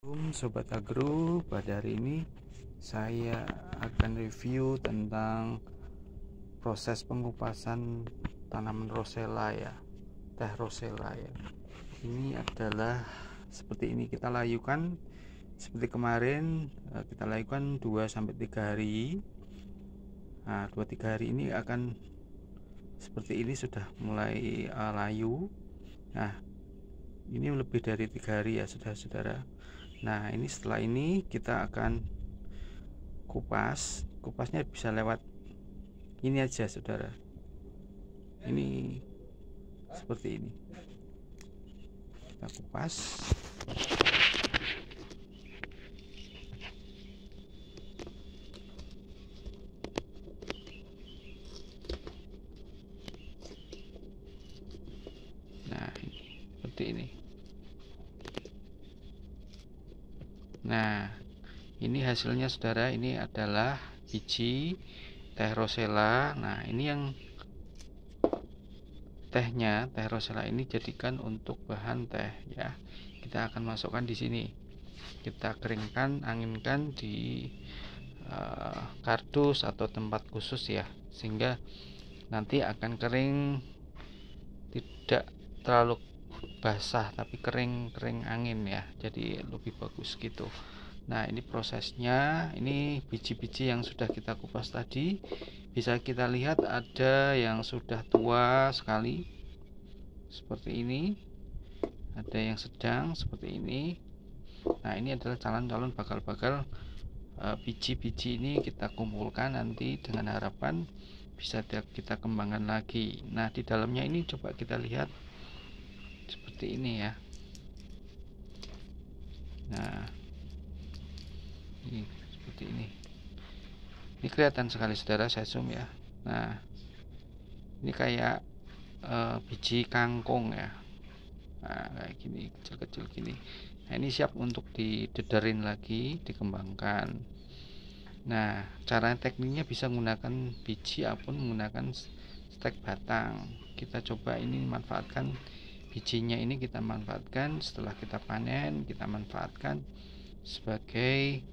Sobat Agro, pada hari ini saya akan review tentang proses pengupasan tanaman rosella ya, teh rosella ya. Ini adalah seperti ini, kita layukan seperti kemarin, kita layukan 2-3 hari. Nah, 2-3 hari ini akan seperti ini, sudah mulai layu. Nah, ini lebih dari 3 hari ya saudara-saudara. Nah, ini setelah ini kita akan kupasnya bisa lewat ini aja saudara, ini seperti ini, kita kupas. Nah, seperti ini. Nah, ini hasilnya saudara, ini adalah biji teh rosella. Nah, ini yang tehnya, teh rosella ini jadikan untuk bahan teh ya. Kita akan masukkan di sini, kita keringkan, anginkan di kardus atau tempat khusus ya, sehingga nanti akan kering, tidak terlalu basah tapi kering angin ya, jadi lebih bagus gitu. Nah, ini prosesnya. Ini biji-biji yang sudah kita kupas tadi, bisa kita lihat ada yang sudah tua sekali seperti ini, ada yang sedang seperti ini. Nah, ini adalah calon-calon bakal biji-biji ini kita kumpulkan nanti dengan harapan bisa kita kembangkan lagi. Nah, di dalamnya ini coba kita lihat seperti ini ya. Nah, ini seperti ini. Ini kelihatan sekali saudara, saya zoom ya. Nah, ini kayak biji kangkung ya. Nah, kayak gini, kecil-kecil gini. Nah, ini siap untuk didederin lagi, dikembangkan. Nah, cara tekniknya bisa menggunakan biji ataupun menggunakan stek batang. Kita coba ini manfaatkan bijinya, ini kita manfaatkan setelah kita panen, kita manfaatkan sebagai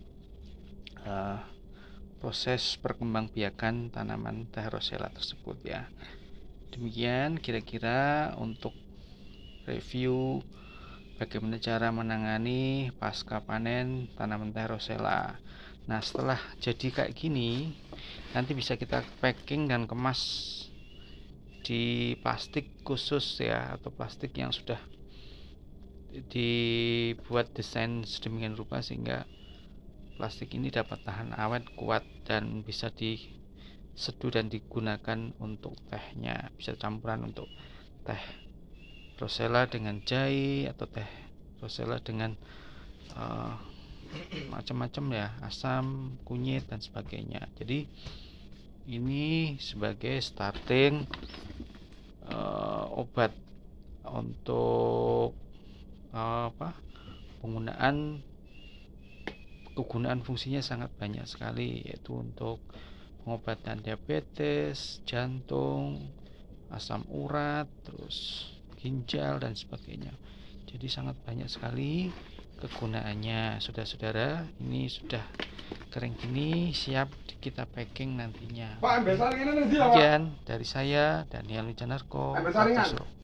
proses perkembangbiakan tanaman teh rosella tersebut ya. Demikian kira-kira untuk review bagaimana cara menangani pasca panen tanaman teh rosella. Nah, setelah jadi kayak gini, nanti bisa kita packing dan kemas di plastik khusus ya, atau plastik yang sudah dibuat desain sedemikian rupa sehingga plastik ini dapat tahan awet, kuat, dan bisa diseduh dan digunakan untuk tehnya. Bisa campuran untuk teh rosella dengan jahe atau teh rosella dengan macam-macam ya, asam, kunyit, dan sebagainya. Jadi ini sebagai starting obat untuk kegunaan fungsinya sangat banyak sekali, yaitu untuk pengobatan diabetes, jantung, asam urat, terus ginjal, dan sebagainya. Jadi sangat banyak sekali kegunaannya. Saudara-saudara, ini sudah kering gini, siap kita packing nantinya. Sekian dari saya, Daniel Wijanarko.